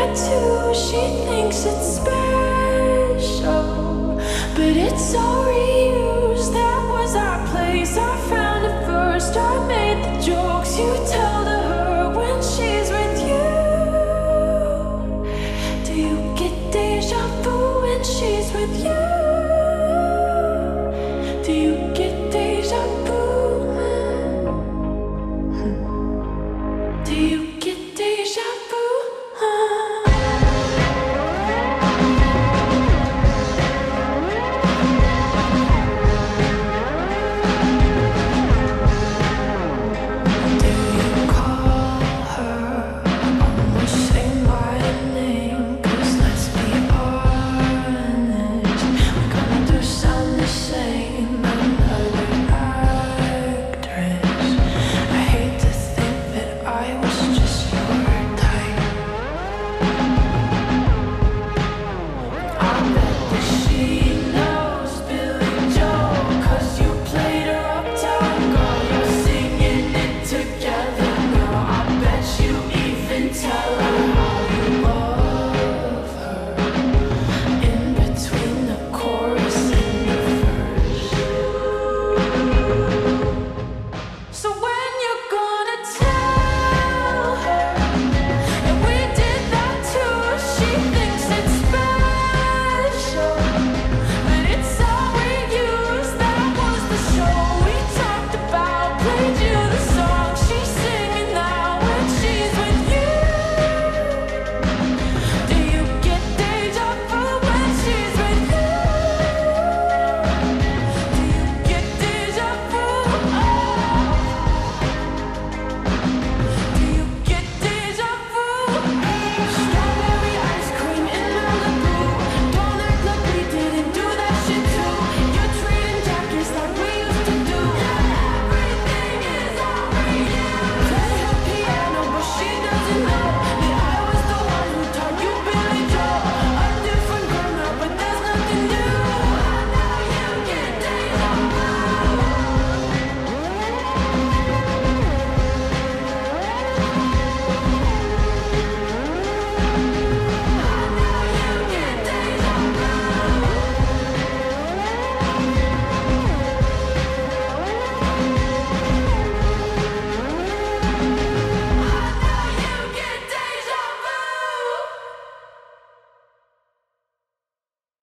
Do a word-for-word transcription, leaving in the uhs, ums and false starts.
tattoo. She thinks it's special, but it's all reused. That was our place, I found it first. I made the jokes you tell to her when she's with you. Do you get deja vu when she's with you?